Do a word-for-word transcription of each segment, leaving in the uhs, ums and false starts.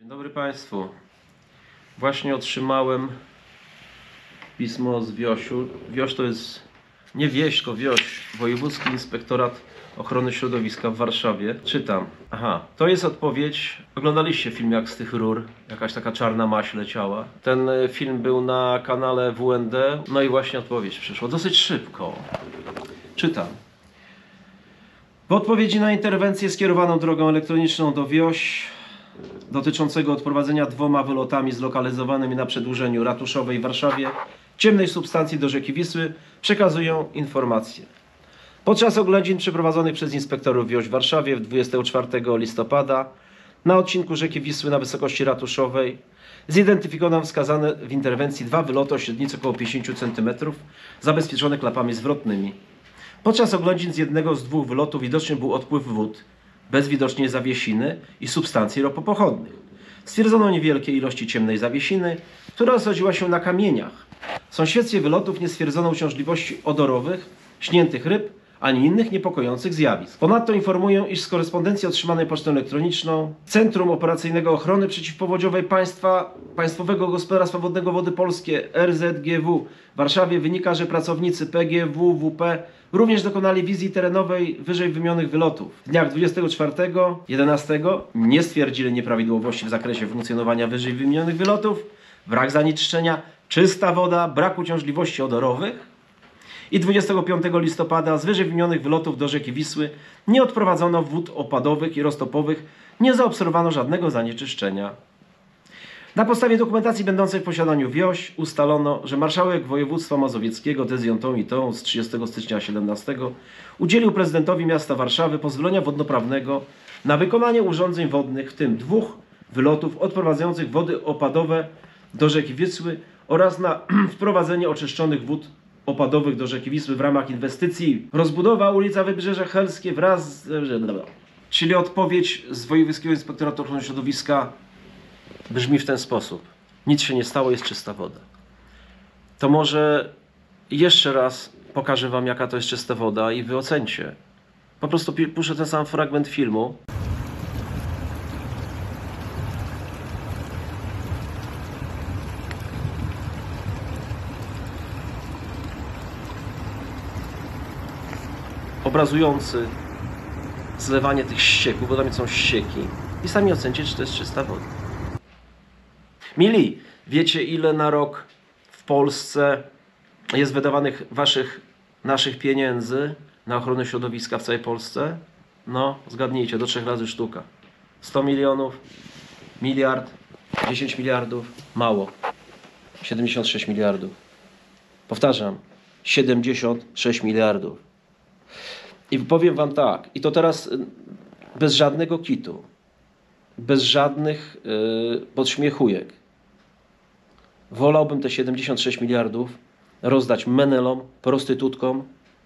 Dobry Państwu. Właśnie otrzymałem pismo z Wioś-u. Wioś to jest nie wieś, tylko Wioś. Wojewódzki Inspektorat Ochrony Środowiska w Warszawie. Czytam. Aha, to jest odpowiedź. Oglądaliście film jak z tych rur? Jakaś taka czarna maź leciała. Ten film był na kanale W N D. No i właśnie odpowiedź przyszła. Dosyć szybko. Czytam. W odpowiedzi na interwencję skierowaną drogą elektroniczną do Wioś dotyczącego odprowadzenia dwoma wylotami zlokalizowanymi na przedłużeniu ratuszowej w Warszawie ciemnej substancji do rzeki Wisły przekazują informacje. Podczas oględzin przeprowadzonych przez inspektorów Wioś w Warszawie dwudziestego czwartego listopada na odcinku rzeki Wisły na wysokości ratuszowej zidentyfikowano wskazane w interwencji dwa wyloty o średnicy około pięćdziesięciu centymetrów zabezpieczone klapami zwrotnymi. Podczas oględzin z jednego z dwóch wylotów widoczny był odpływ wód, bez widocznej zawiesiny i substancji ropopochodnych. Stwierdzono niewielkie ilości ciemnej zawiesiny, która osadzila się na kamieniach. W sąsiedztwie wylotów nie stwierdzono uciążliwości odorowych, śniętych ryb, ani innych niepokojących zjawisk. Ponadto informuję, iż z korespondencji otrzymanej pocztą elektroniczną Centrum Operacyjnego Ochrony Przeciwpowodziowej Państwa, Państwowego Gospodarstwa Wodnego Wody Polskie R Z G W w Warszawie wynika, że pracownicy P G W W P również dokonali wizji terenowej wyżej wymienionych wylotów. W dniach dwudziestego czwartego jedenastego nie stwierdzili nieprawidłowości w zakresie funkcjonowania wyżej wymienionych wylotów, brak zanieczyszczenia, czysta woda, brak uciążliwości odorowych. I dwudziestego piątego listopada z wyżej wymienionych wylotów do rzeki Wisły nie odprowadzono wód opadowych i roztopowych, nie zaobserwowano żadnego zanieczyszczenia. Na podstawie dokumentacji będącej w posiadaniu Wioś ustalono, że marszałek województwa mazowieckiego decyzją tą i tą z trzydziestego stycznia siedemnastego udzielił prezydentowi miasta Warszawy pozwolenia wodnoprawnego na wykonanie urządzeń wodnych, w tym dwóch wylotów odprowadzających wody opadowe do rzeki Wisły oraz na wprowadzenie oczyszczonych wód opadowych do rzeki Wisły w ramach inwestycji rozbudowa ulica Wybrzeże Helskie wraz z... Czyli odpowiedź z Wojewódzkiego Inspektoratu Ochrony Środowiska brzmi w ten sposób. Nic się nie stało, jest czysta woda. To może jeszcze raz pokażę Wam, jaka to jest czysta woda i Wy ocencie. Po prostu puszczę ten sam fragment filmu. Obrazujący zlewanie tych ścieków, bo tam są ścieki, i sami ocencie, czy to jest czysta woda. Mili, wiecie, ile na rok w Polsce jest wydawanych waszych, naszych pieniędzy na ochronę środowiska w całej Polsce? No, zgadnijcie, do trzech razy sztuka. sto milionów, miliard, dziesięć miliardów, mało. siedemdziesiąt sześć miliardów. Powtarzam, siedemdziesiąt sześć miliardów. I powiem Wam tak, i to teraz bez żadnego kitu, bez żadnych yy, podśmiechujek. Wolałbym te siedemdziesiąt sześć miliardów rozdać menelom, prostytutkom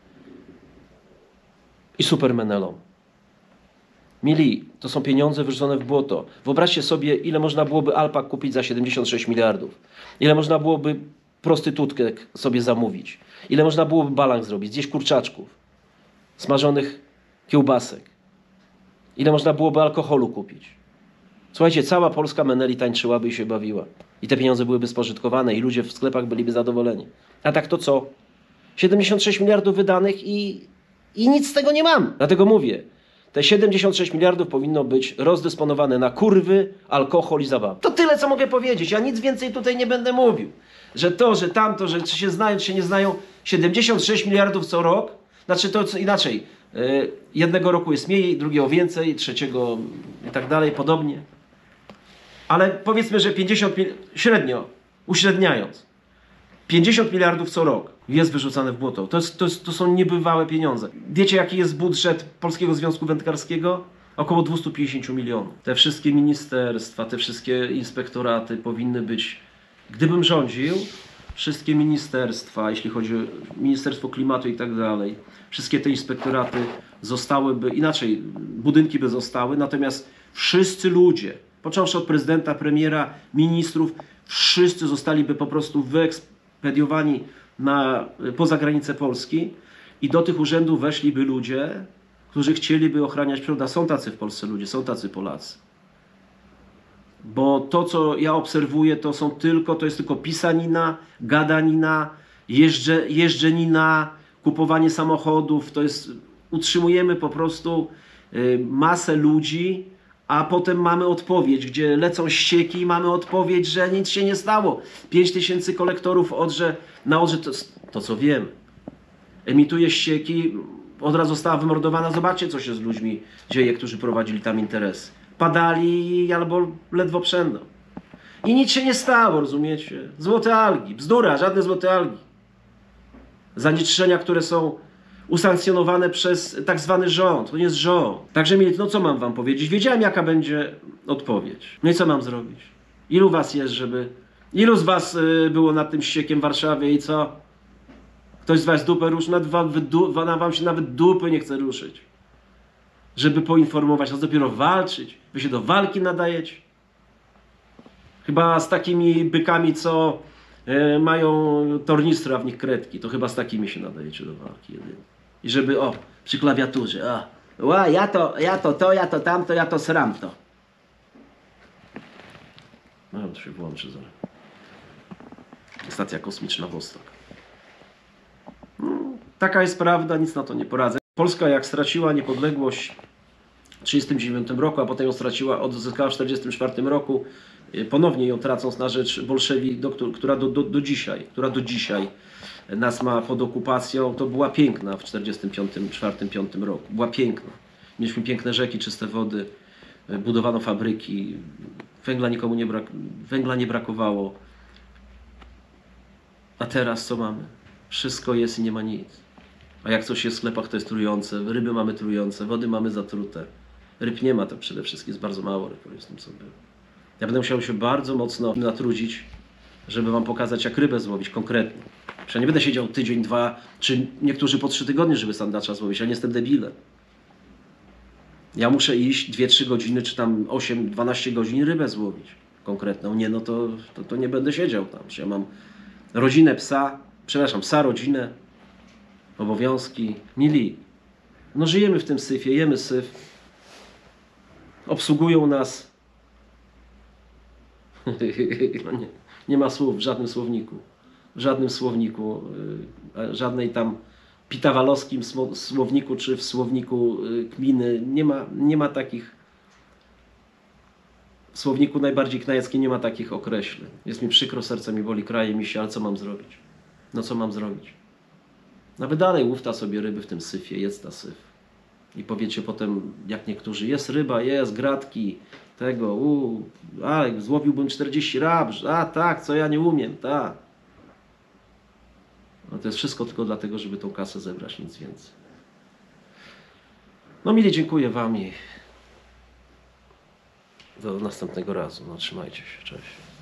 i supermenelom. Mili, to są pieniądze wyrzucone w błoto. Wyobraźcie sobie, ile można byłoby alpak kupić za siedemdziesiąt sześć miliardów. Ile można byłoby prostytutkę sobie zamówić. Ile można byłoby balang zrobić, zjeść kurczaczków, smażonych kiełbasek. Ile można byłoby alkoholu kupić. Słuchajcie, cała Polska meneli tańczyłaby i się bawiła. I te pieniądze byłyby spożytkowane i ludzie w sklepach byliby zadowoleni. A tak to co? siedemdziesiąt sześć miliardów wydanych i, i nic z tego nie mam. Dlatego mówię, te siedemdziesiąt sześć miliardów powinno być rozdysponowane na kurwy, alkohol i zabawę. To tyle, co mogę powiedzieć. Ja nic więcej tutaj nie będę mówił. Że to, że tamto, że czy się znają, czy się nie znają. siedemdziesiąt sześć miliardów co rok. Znaczy to co inaczej. Yy, jednego roku jest mniej, drugiego więcej, trzeciego i tak dalej, podobnie. Ale powiedzmy, że pięćdziesiąt średnio, uśredniając, pięćdziesiąt miliardów co rok jest wyrzucane w błoto. To, jest, to, jest, to są niebywałe pieniądze. Wiecie, jaki jest budżet Polskiego Związku Wędkarskiego? Około dwieście pięćdziesiąt milionów. Te wszystkie ministerstwa, te wszystkie inspektoraty powinny być, gdybym rządził, wszystkie ministerstwa, jeśli chodzi o Ministerstwo Klimatu i tak dalej, wszystkie te inspektoraty zostałyby, inaczej, budynki by zostały, natomiast wszyscy ludzie, począwszy od prezydenta, premiera, ministrów, wszyscy zostaliby po prostu wyekspediowani na, poza granice Polski i do tych urzędów weszliby ludzie, którzy chcieliby ochraniać przyrodę. Są tacy w Polsce ludzie, są tacy Polacy. Bo to, co ja obserwuję, to są tylko, to jest tylko pisanina, gadanina, jeżdże, jeżdżenina, kupowanie samochodów. To jest, utrzymujemy po prostu y, masę ludzi, a potem mamy odpowiedź, gdzie lecą ścieki i mamy odpowiedź, że nic się nie stało. pięć tysięcy kolektorów Odrze, na Odrze, to, to co wiem, emituje ścieki, Odra została wymordowana. Zobaczcie, co się z ludźmi dzieje, którzy prowadzili tam interesy. Padali albo ledwo przędą. I nic się nie stało, rozumiecie? Złote algi, bzdura, żadne złote algi. Zanieczyszczenia, które są usankcjonowane przez tak zwany rząd. To nie jest rząd. Także no co mam wam powiedzieć? Wiedziałem, jaka będzie odpowiedź. No i co mam zrobić? Ilu was jest, żeby... Ilu z was y, było nad tym ściekiem w Warszawie i co? Ktoś z was dupę ruszy? Nawet wam, wam się nawet dupy nie chce ruszyć. Żeby poinformować, a dopiero walczyć. Wy się do walki nadajecie. Chyba z takimi bykami, co y, mają tornistra w nich kredki, to chyba z takimi się nadajecie do walki jedynie. I żeby, o, przy klawiaturze, a, ła, ja to, ja to, to, ja to, tamto, ja to, sram to. No, to się włączy zaraz. Stacja kosmiczna Wostok. No, taka jest prawda, nic na to nie poradzę. Polska, jak straciła niepodległość w tysiąc dziewięćset trzydziestym dziewiątym roku, a potem ją straciła, odzyskała w tysiąc dziewięćset czterdziestym czwartym roku, ponownie ją tracąc na rzecz bolszewik, do, która do, do, do dzisiaj, która do dzisiaj nas ma pod okupacją, to była piękna w tysiąc dziewięćset czterdziestym czwartym, czwartym, piątym roku. Była piękna. Mieliśmy piękne rzeki, czyste wody, budowano fabryki, węgla nikomu nie, brak, węgla nie brakowało. A teraz co mamy? Wszystko jest i nie ma nic. A jak coś jest w sklepach, to jest trujące, ryby mamy trujące, wody mamy zatrute. Ryb nie ma, to przede wszystkim jest bardzo mało ryb, z tym co było. Ja będę musiał się bardzo mocno natrudzić, żeby wam pokazać, jak rybę złowić konkretnie. Przecież ja nie będę siedział tydzień, dwa, czy niektórzy po trzy tygodnie, żeby sandacza złowić. Ja nie jestem debilem. Ja muszę iść dwie trzy godziny, czy tam osiem dwanaście godzin rybę złowić konkretną. Nie, no to, to, to nie będę siedział tam. Ja mam rodzinę psa, przepraszam, psa, rodzinę, obowiązki, mili. No żyjemy w tym syfie, jemy syf. Obsługują nas. No nie, nie ma słów w żadnym słowniku. W żadnym słowniku, żadnej tam pitawalowskim słowniku, czy w słowniku kminy. Nie ma, nie ma takich, w słowniku najbardziej knajeckim nie ma takich określeń. Jest mi przykro, serce mi boli, kraje mi się, ale co mam zrobić? No co mam zrobić? Nawet dalej łów ta sobie ryby w tym syfie, jedz ta syf. I powiecie potem, jak niektórzy, jest ryba, jest, gratki, tego, u, a, złowiłbym czterdzieści rab, a tak, co ja nie umiem, tak. No to jest wszystko tylko dlatego, żeby tą kasę zebrać, nic więcej. No mili, dziękuję wam i do następnego razu. No trzymajcie się, cześć.